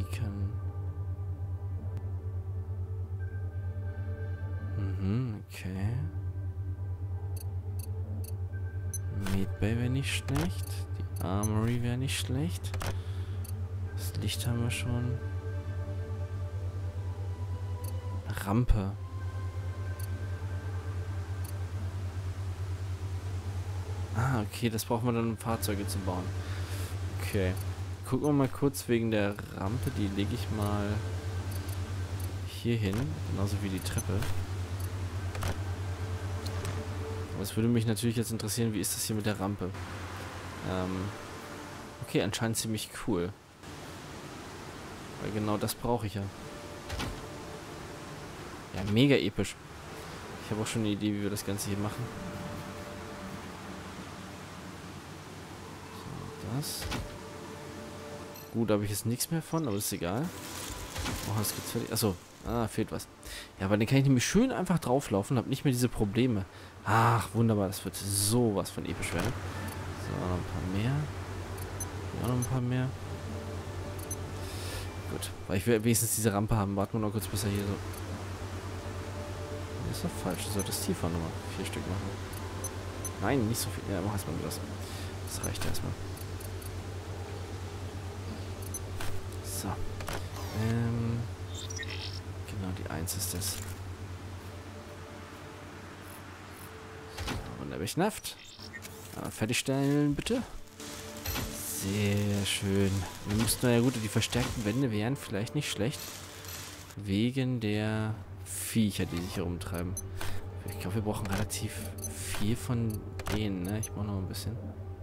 Beacon. Mhm, okay. Meat Bay wäre nicht schlecht. Die Armory wäre nicht schlecht. Das Licht haben wir schon. Rampe. Ah, okay, das brauchen wir dann, um Fahrzeuge zu bauen. Okay. Gucken wir mal kurz wegen der Rampe. Die lege ich mal hier hin. Genauso wie die Treppe. Aber es würde mich natürlich jetzt interessieren, wie ist das hier mit der Rampe? Okay, anscheinend ziemlich cool. Weil genau das brauche ich ja. Ja, mega episch. Ich habe auch schon eine Idee, wie wir das Ganze hier machen. So, das. Gut, da habe ich jetzt nichts mehr von, aber ist egal. Oh, das gibt's fertig. Achso, fehlt was. Ja, aber den kann ich nämlich schön einfach drauflaufen, habe nicht mehr diese Probleme. Ach, wunderbar, das wird sowas von episch werden. So, noch ein paar mehr. Ja, noch ein paar mehr. Gut, weil ich will wenigstens diese Rampe haben. Warten wir noch kurz, bis er hier so... Das ist doch falsch, du solltest tiefer nochmal 4 Stück machen. Nein, nicht so viel. Ja, mach erstmal das. Das reicht erstmal. So. Genau, die 1 ist das. So, wunderbar, Naft. Fertigstellen, bitte. Sehr schön. Wir mussten, ja gut, die verstärkten Wände wären vielleicht nicht schlecht. Wegen der Viecher, die sich hier rumtreiben. Ich glaube, wir brauchen relativ viel von denen, ne? Ich brauche noch ein bisschen.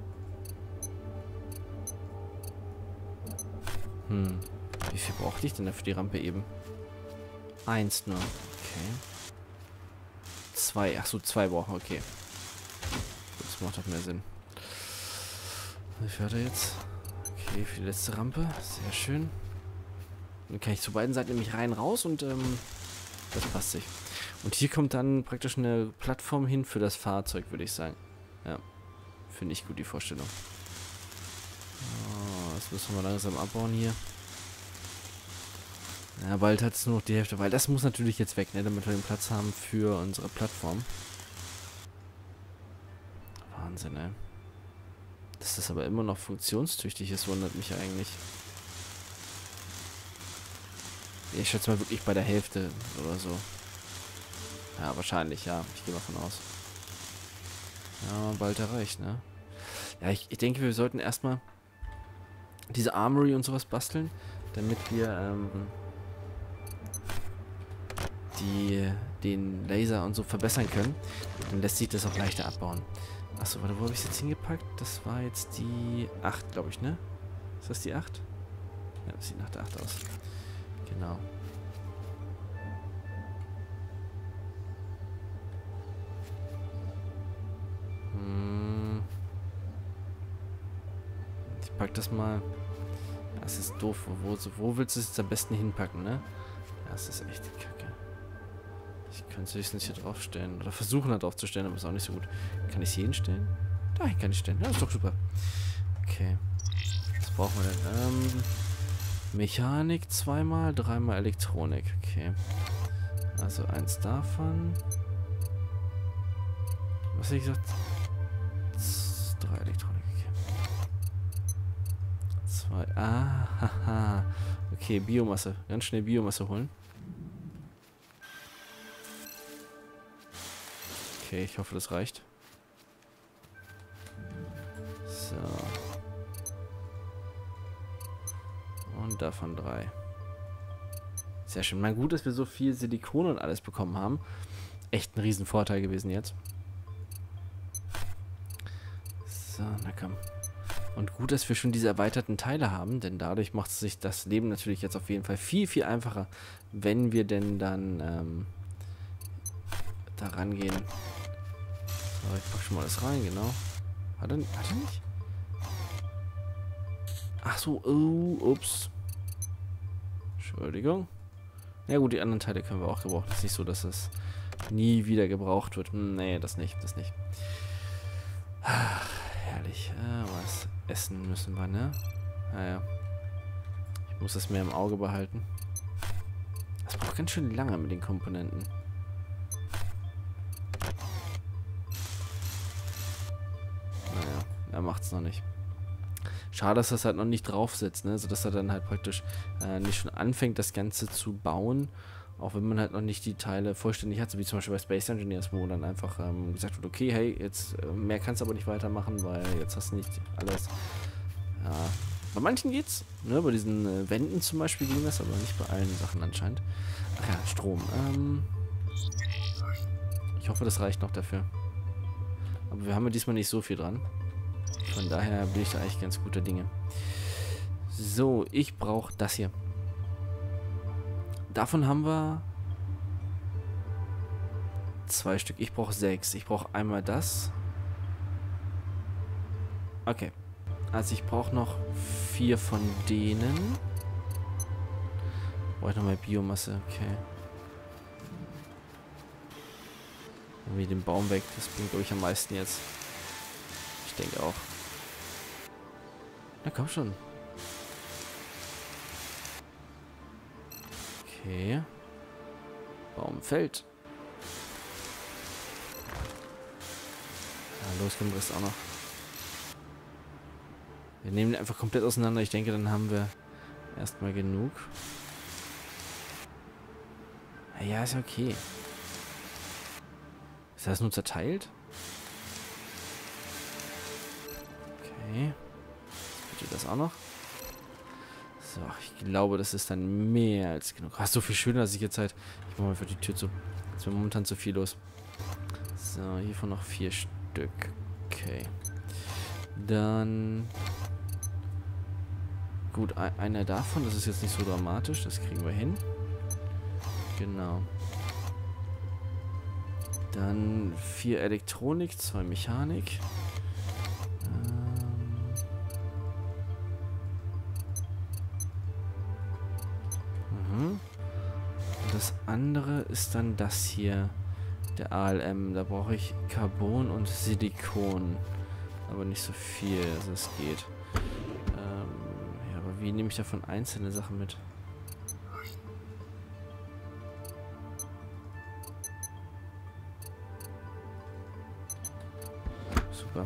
Wie viel brauchte ich denn da für die Rampe eben? 1 nur. Okay. 2. Achso, 2 brauchen. Okay. Das macht doch mehr Sinn. Wie viel hat er jetzt? Okay, für die letzte Rampe. Sehr schön. Dann kann ich zu beiden Seiten nämlich rein, raus und das passt sich. Und hier kommt dann praktisch eine Plattform hin für das Fahrzeug, würde ich sagen. Ja. Finde ich gut, die Vorstellung. Oh, das müssen wir langsam abbauen hier. Ja, bald hat es nur noch die Hälfte, weil das muss natürlich jetzt weg, ne, damit wir den Platz haben für unsere Plattform. Wahnsinn, ey. Dass das aber immer noch funktionstüchtig ist, wundert mich eigentlich. Ich schätze mal wirklich bei der Hälfte oder so. Ja, wahrscheinlich, ja. Ich gehe mal von aus. Ja, bald erreicht, ne? Ja, ich denke, wir sollten erstmal diese Armory und sowas basteln, damit wir den Laser und so verbessern können. Dann lässt sich das auch leichter abbauen. Achso, warte, wo habe ich es jetzt hingepackt? Das war jetzt die 8, glaube ich, ne? Ist das die 8? Ja, das sieht nach der 8 aus. Genau. Ich pack das mal. Das ist doof. Wo willst du es jetzt am besten hinpacken, ne? Ja, das ist echt kacke. Ich könnte es höchstens hier draufstellen. Oder versuchen da drauf zu stellen, aber ist auch nicht so gut. Kann ich es hier hinstellen? Da kann ich stellen. Ja, ist doch super. Okay. Was brauchen wir denn? Mechanik 2-mal, 3-mal Elektronik. Okay. Also 1 davon. Was hätte ich gesagt? 3 Elektronik. Okay. 2. Ah, haha. Okay, Biomasse. Ganz schnell Biomasse holen. Okay, ich hoffe, das reicht. So. Und davon 3. Sehr schön. Mal gut, dass wir so viel Silikon und alles bekommen haben. Echt ein Riesenvorteil gewesen jetzt. So, na komm. Und gut, dass wir schon diese erweiterten Teile haben, denn dadurch macht sich das Leben natürlich jetzt auf jeden Fall viel, viel einfacher, wenn wir denn dann da rangehen. So, ich pack schon mal das rein, genau. Hat er nicht? Ach so, oh, ups. Entschuldigung. Ja gut, die anderen Teile können wir auch gebrauchen. Es ist nicht so, dass das nie wieder gebraucht wird. Nee, das nicht, das nicht. Ach, herrlich. Was essen müssen wir, ne? Naja. Ich muss das mehr im Auge behalten. Das braucht ganz schön lange mit den Komponenten. Naja, er macht's noch nicht. Schade, dass das halt noch nicht draufsetzt, ne? Sodass er dann halt praktisch nicht schon anfängt, das Ganze zu bauen. Auch wenn man halt noch nicht die Teile vollständig hat, so wie zum Beispiel bei Space Engineers, wo dann einfach gesagt wird, okay, hey, jetzt mehr kannst du aber nicht weitermachen, weil jetzt hast du nicht alles. Ja, bei manchen geht's, ne? Bei diesen Wänden zum Beispiel ging das, aber nicht bei allen Sachen anscheinend. Ach ja, Strom. Ich hoffe, das reicht noch dafür. Aber wir haben ja diesmal nicht so viel dran. Von daher bin ich da eigentlich ganz guter Dinge. So, ich brauche das hier. Davon haben wir 2 Stück. Ich brauche 6. Ich brauche einmal das. Okay. Also ich brauche noch 4 von denen. Brauche ich noch mal Biomasse. Okay. Irgendwie den Baum weg. Das bringt, glaube ich, am meisten jetzt. Ich denke auch. Na komm schon. Okay. Baum fällt. Ja, los, kommt Rest auch noch. Wir nehmen den einfach komplett auseinander. Ich denke, dann haben wir erstmal genug. Ja, ist ja okay. Ist das nur zerteilt? Okay. Bitte das auch noch. So, ich glaube, das ist dann mehr als genug. Ach, so viel schöner, dass ich jetzt halt... Ich mache mal für die Tür zu. Jetzt wird momentan zu viel los. So, hiervon noch 4 Stück. Okay. Dann... Gut, einer davon. Das ist jetzt nicht so dramatisch. Das kriegen wir hin. Genau. Dann 4 Elektronik, 2 Mechanik. Das andere ist dann das hier, der ALM. Da brauche ich Carbon und Silikon. Aber nicht so viel, also es geht. Ja, aber wie nehme ich davon einzelne Sachen mit? Super.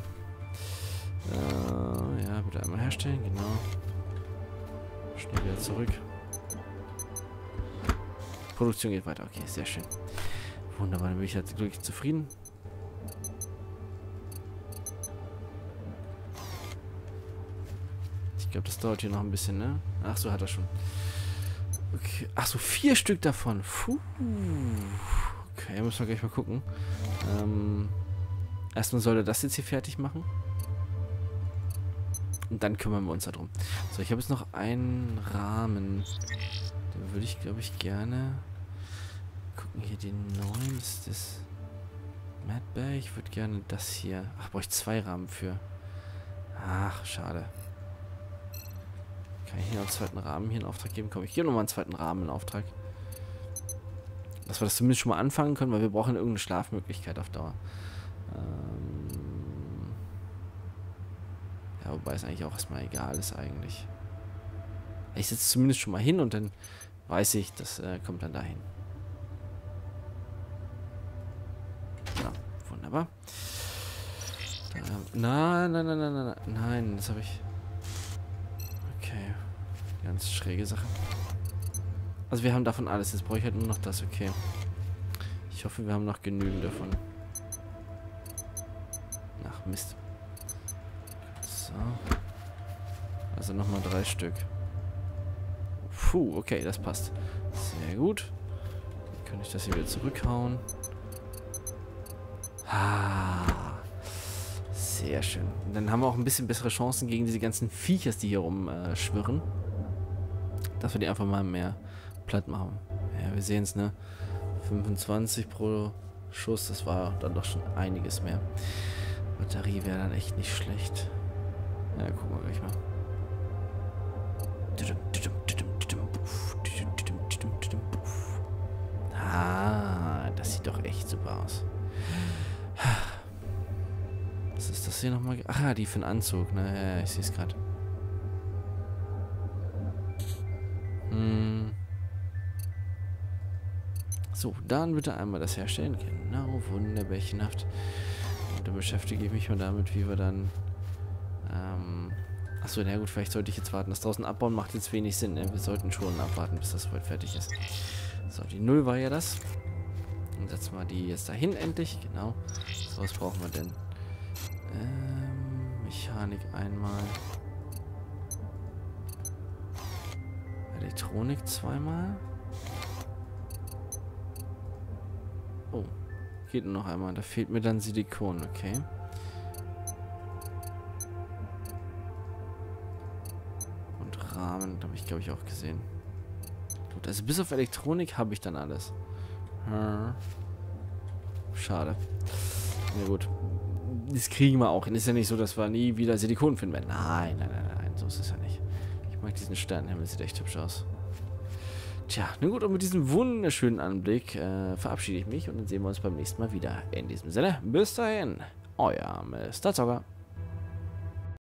Ja, bitte einmal herstellen, genau. Schnell wieder zurück. Produktion geht weiter. Okay, sehr schön. Wunderbar, dann bin ich jetzt glücklich zufrieden. Ich glaube, das dauert hier noch ein bisschen, ne? Ach so, hat er schon. Okay. Ach so, 4 Stück davon. Puh. Okay, müssen wir gleich mal gucken. Erstmal soll er das jetzt hier fertig machen. Und dann kümmern wir uns darum. So, ich habe jetzt noch einen Rahmen. Den würde ich, glaube ich, gerne... Gucken hier den neuen. Ist das... Madberg? Ich würde gerne das hier... Ach, brauche ich 2 Rahmen für. Ach, schade. Kann ich hier noch einen zweiten Rahmen hier in Auftrag geben? Komm, ich gebe nochmal einen zweiten Rahmen in Auftrag. Dass wir das zumindest schon mal anfangen können, weil wir brauchen irgendeine Schlafmöglichkeit auf Dauer. Ja, wobei es eigentlich auch erstmal egal ist eigentlich. Ich setze zumindest schon mal hin und dann weiß ich, das kommt dann dahin. Ja, wunderbar. Nein, das habe ich... Okay, ganz schräge Sache. Also wir haben davon alles, jetzt brauche ich halt nur noch das, okay. Ich hoffe, wir haben noch genügend davon. Ach, Mist. So. Also nochmal 3 Stück. Puh, okay, das passt. Sehr gut. Dann kann ich das hier wieder zurückhauen. Sehr schön. Und dann haben wir auch ein bisschen bessere Chancen gegen diese ganzen Viechers, die hier rumschwirren. Dass wir die einfach mal mehr platt machen. Ja, wir sehen es, ne? 25 pro Schuss, das war dann doch schon einiges mehr. Batterie wäre dann echt nicht schlecht. Ja, gucken wir gleich mal. Ah, das sieht doch echt super aus. Was ist das hier nochmal? Ach ja, die für den Anzug, ne? Ja, ich sehe es gerade. So, dann bitte einmal das herstellen. Genau, wunderbärchenhaft. Und dann beschäftige ich mich mal damit, wie wir dann... Achso, na gut, vielleicht sollte ich jetzt warten. Das draußen abbauen macht jetzt wenig Sinn. Ne? Wir sollten schon abwarten, bis das soweit fertig ist. So, die 0 war ja das. Dann setzen wir die jetzt dahin endlich. Genau. So, was brauchen wir denn? Mechanik einmal. Elektronik zweimal. Oh, geht nur noch einmal. Da fehlt mir dann Silikon, okay. Und Rahmen, habe ich glaube ich auch gesehen. Gut, also bis auf Elektronik habe ich dann alles. Schade. Na gut. Das kriegen wir auch hin. Ist ja nicht so, dass wir nie wieder Silikon finden werden. Nein, nein, nein, nein, so ist es ja nicht. Ich mag diesen Sternenhimmel, sieht echt hübsch aus. Tja, na gut, und mit diesem wunderschönen Anblick verabschiede ich mich und dann sehen wir uns beim nächsten Mal wieder. In diesem Sinne, bis dahin, euer Mr. Zocker.